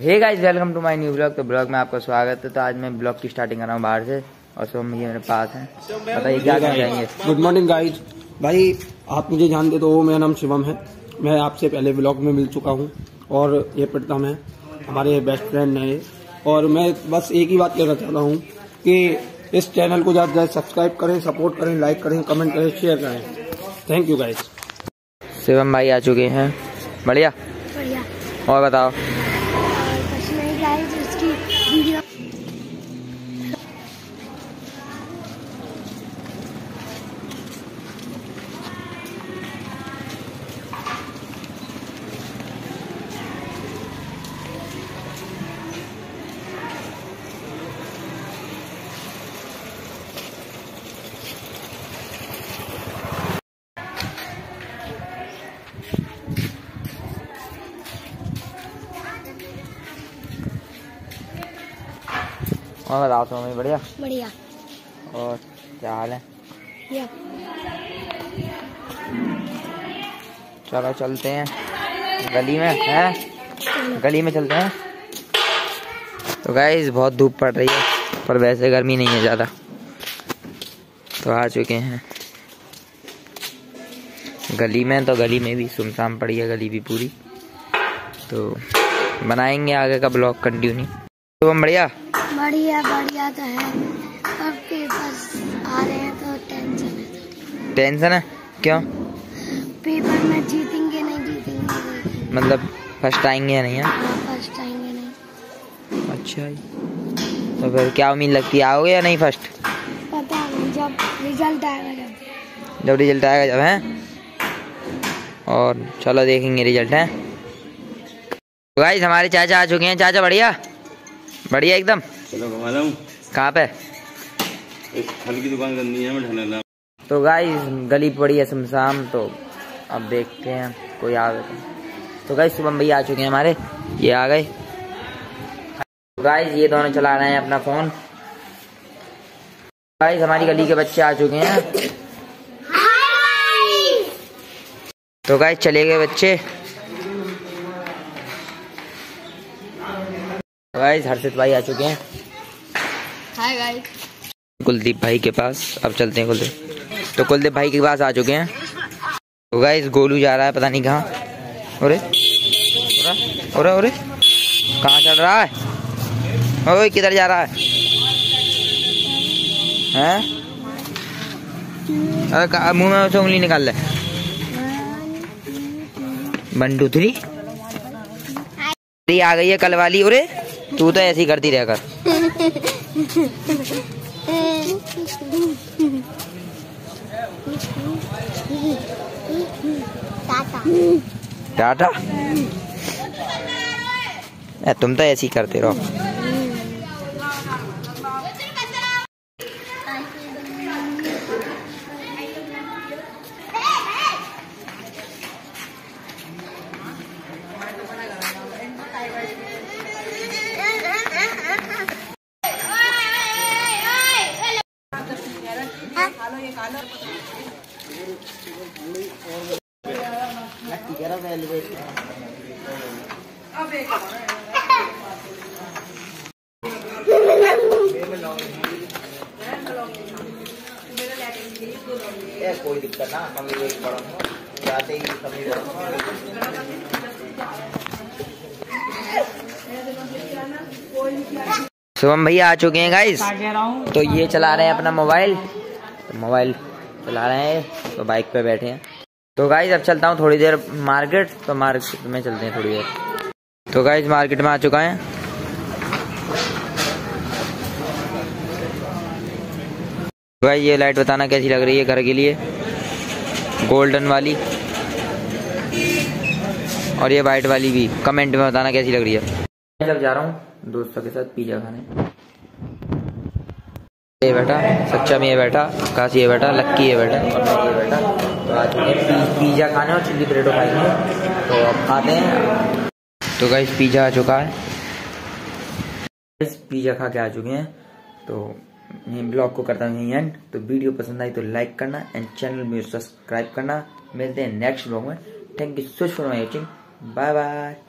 Hey guys, welcome to my new blog. तो blog में आपका स्वागत है। तो आज मैं ब्लॉग की स्टार्टिंग कर रहा हूँ बाहर से और शुभम भैया मेरे पास हैं। बताइए क्या क्या जाएंगे। Good morning guys. भाई आप मुझे जानते तो मेरा नाम शिवम है। मैं आपसे पहले ब्लॉग में मिल चुका हूँ और ये प्रीतम है, हमारे बेस्ट फ्रेंड है। और मैं बस एक ही बात कहना चाहता हूँ कि इस चैनल को ज़्यादा सब्सक्राइब करें, सपोर्ट करें, लाइक करें, कमेंट करें, शेयर करें। Thank you guys. शिवम भाई आ चुके हैं। बढ़िया बढ़िया। और बताओ। उसकी वीडियो और बताओ तो भाई। बढ़िया बढ़िया। और क्या हाल है? चलो चलते हैं गली में, हैं गली में चलते हैं। तो गाइस बहुत धूप पड़ रही है पर वैसे गर्मी नहीं है ज़्यादा। तो आ चुके हैं गली में। तो गली में भी सुनसान पड़ी है, गली भी पूरी। तो बनाएंगे आगे का ब्लॉग कंटिन्यू। तो हम बढ़िया बढ़िया बढ़िया तो है और पेपर आ रहे हैं तो टेंशन है। टेंशन है क्यों? पेपर में जीतेंगे नहीं जीतेंगे, मतलब फर्स्ट आएंगे या नहीं है? फर्स्ट आएंगे नहीं। अच्छा, तो फिर क्या उम्मीद लगती है, आओगे या नहीं फर्स्ट? पता नहीं, जब रिजल्ट आएगा जब रिजल्ट आएगा जब, है। और चलो देखेंगे रिजल्ट है। तो गाइस हमारे चाचा आ चुके हैं। चाचा बढ़िया बढ़िया एकदम। चलो घुमा दूं। कहाँ पे? एक फल की दुकान करनी है, मैं ढलाना। तो गाइस गली पड़ी है सुनसान। तो अब देखते हैं कोई आ गया तो गाइस शुभम भैया आ चुके हैं हमारे, ये आ गए। तो गाइस ये दोनों चला रहे हैं अपना फोन। गाइस हमारी गली के बच्चे आ चुके हैं। तो गाइस चले गए बच्चे। गाइस हर्षित भाई आ चुके हैं। Hi guys. कुलदीप भाई के पास अब चलते हैं। कुलदीप तो कुलदीप भाई के पास आ चुके हैं। तो गाइस गोलू जा रहा है पता नहीं कहाँ। अरे अरे अरे कहाँ चल रहा है? ओए किधर जा रहा है? हैं? अरे मुंह में से उंगली निकाल ले। 1 2 3 आ गई है कल वाली। अरे तू तो ऐसी करती रह कर। टाटा। तुम तो ऐसी करते रहो। कोई दिक्कत ना, हम जाते ही शुभम भैया आ चुके हैं गाइस। तो ये चला रहे हैं अपना मोबाइल। तो मोबाइल चला रहे हैं तो बाइक पे बैठे हैं। तो गाइस अब चलता हूँ थोड़ी देर मार्केट। तो मार्केट में चलते हैं थोड़ी देर। तो गाइस मार्केट में आ चुका है। तो गाइस ये लाइट बताना कैसी लग रही है घर के लिए, गोल्डन वाली। और ये वाइट वाली भी कमेंट में बताना कैसी लग रही है। जब जा रहा हूँ दोस्तों के साथ पिज्जा खाने। ये बैठा सच्चा में, ये बैठा काशी, ये बैठा लक्की, ये बैठा और मैं ये बैठा। तो आज पिज्जा खाने और चिल्ली ब्रेडो खाएंगे। तो अब खाते हैं। तो गाइस पिज्जा आ चुका है। पिज्जा खा के आ चुके हैं। तो ब्लॉग को करता हूँ एंड। तो वीडियो पसंद आई तो लाइक करना एंड चैनल में सब्सक्राइब करना। मिलते हैं नेक्स्ट ब्लॉग में। Thank you so much for watching. Bye bye.